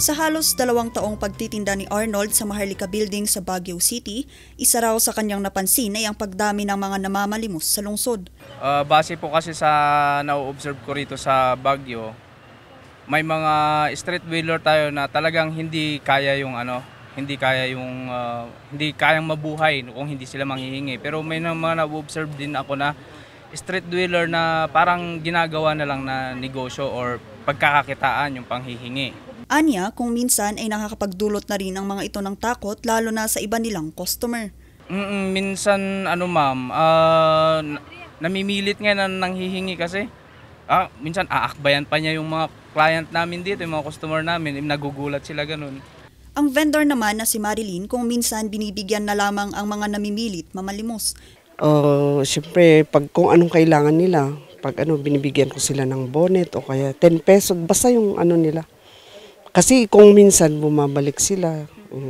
Sa halos 2 taong pagtitinda ni Arnold sa Maharlika Building sa Baguio City, isa raw sa kanyang napansin ay ang pagdami ng mga namamalimos sa lungsod. Base po kasi sa na-observe ko rito sa Baguio, may mga street wheeler tayo na talagang hindi kayang mabuhay kung hindi sila manghihingi. Pero may mga na-observe din ako na street wheeler na parang ginagawa na lang na negosyo or pagkakakitaan yung panghihingi. Anya, kung minsan ay nakakapagdulot na rin ang mga ito ng takot lalo na sa iba nilang customer. Minsan namimilit nga na nanghihingi kasi. Minsan aakbayan pa niya yung mga client namin dito, yung mga customer namin, nagugulat sila ganun. Ang vendor naman na si Marilyn, kung minsan binibigyan na lamang ang mga namimilit mamalimos. Siyempre, kung anong kailangan nila, binibigyan ko sila ng bonnet o kaya 10 pesos, basta yung nila. Kasi kung minsan bumabalik sila,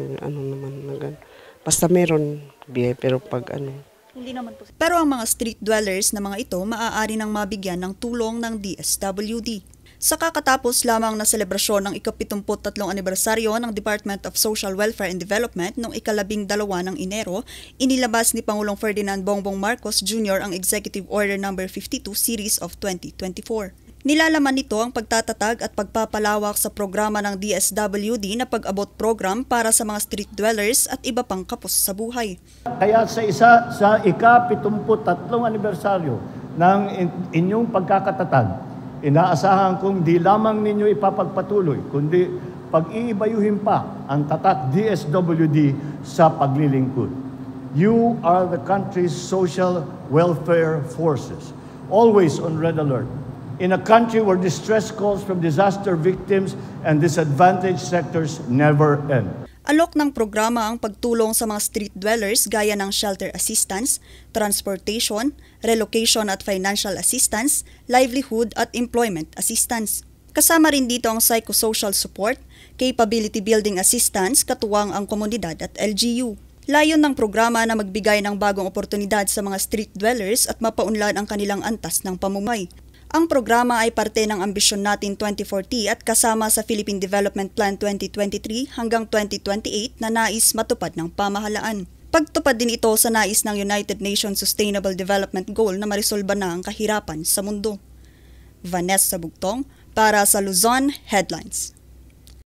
basta meron, pero Hindi naman po. Pero ang mga street dwellers na mga ito maaari nang mabigyan ng tulong ng DSWD. Sa kakatapos lamang na selebrasyon ng ika-73 anibersaryo ng Department of Social Welfare and Development noong ika-12 ng Enero, inilabas ni Pangulong Ferdinand Bongbong Marcos Jr. ang Executive Order No. 52 Series of 2024. Nilalaman nito ang pagtatatag at pagpapalawak sa programa ng DSWD na pag-abot program para sa mga street dwellers at iba pang kapos sa buhay. Kaya sa ika-73 anibersaryo ng inyong pagkakatatag, inaasahan kong di lamang ninyo ipapagpatuloy, kundi pag-iibayuhin pa ang tatak DSWD sa paglilingkod. You are the country's social welfare forces, always on red alert. In a country where distress calls from disaster victims and disadvantaged sectors never end. Alok ng programa ang pagtulong sa mga street dwellers gaya ng shelter assistance, transportation, relocation at financial assistance, livelihood at employment assistance. Kasama rin dito ang psychosocial support, capability building assistance, katuwang ang komunidad at LGU. Layon ng programa na magbigay ng bagong oportunidad sa mga street dwellers at mapaunlad ang kanilang antas ng pamumuhay. Ang programa ay parte ng Ambisyon Natin 2040 at kasama sa Philippine Development Plan 2023 hanggang 2028 na nais matupad ng pamahalaan. Pagtupad din ito sa nais ng United Nations Sustainable Development Goal na marisolba na ang kahirapan sa mundo. Vanessa Bugtong para sa Luzon Headlines.